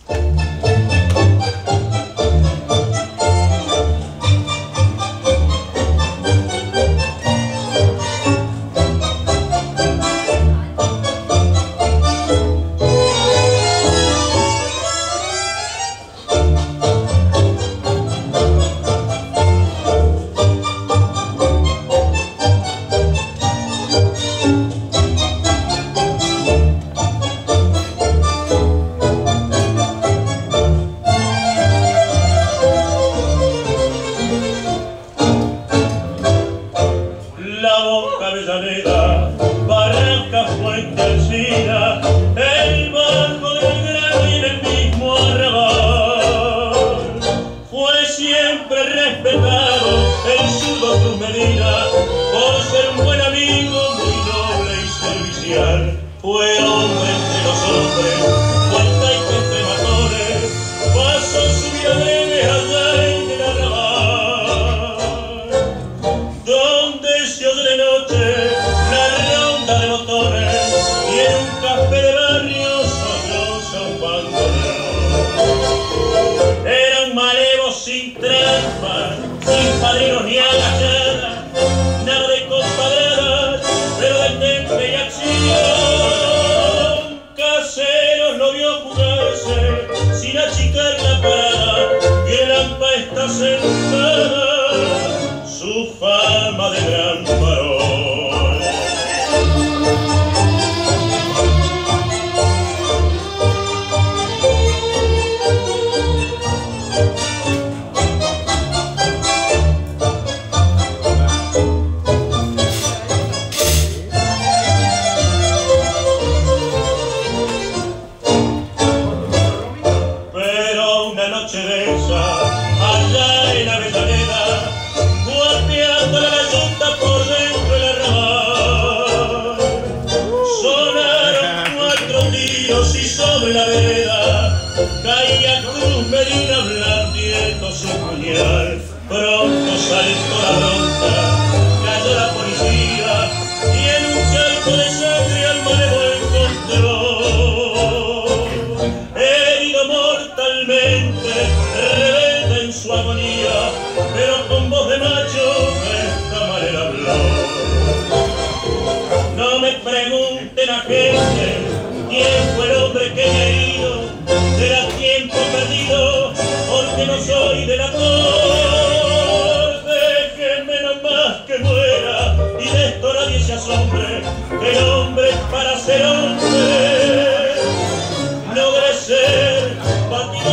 Avellaneda, Barrancas, Puente Alsina, el barco de Belgrano y en el mismo arrabal. Fue siempre respetado el zurdo Cruz Medina por ser un buen amigo, muy noble y servicial. Fue hombre entre los hombres, cuenta y entre matones, pasó su vida breve allá en el arrabal, donde se oye de noche la ronda de motores y en un café de barrio solloza un bandoneón. Era un malevo sin trampa, sin padrinos ni agachadas, nada de compadradas, pero de temple y acción. Caseros lo vio jugarse sin achicar la parada y el hampa está sentada, su fama de gran varón. Pero una noche de esa, allá en Avellaneda, guardeando la yunta por dentro del arrabal, sonaron 4 tiros y sobre la vereda caía Cruz Medina blandiendo su puñal. Pronto saltó la bronca, cayó la policía y en un charco de sangre al malevo encontró, herido mortalmente, rebelde en su agonía, pero con voz de macho de esta manera habló. No me pregunten a gente quién fue el hombre que me ha herido, será tiempo perdido porque no soy de la cor. Déjenme nomás que muera y de esto nadie se asombre, que el hombre para ser hombre logre ser patriota.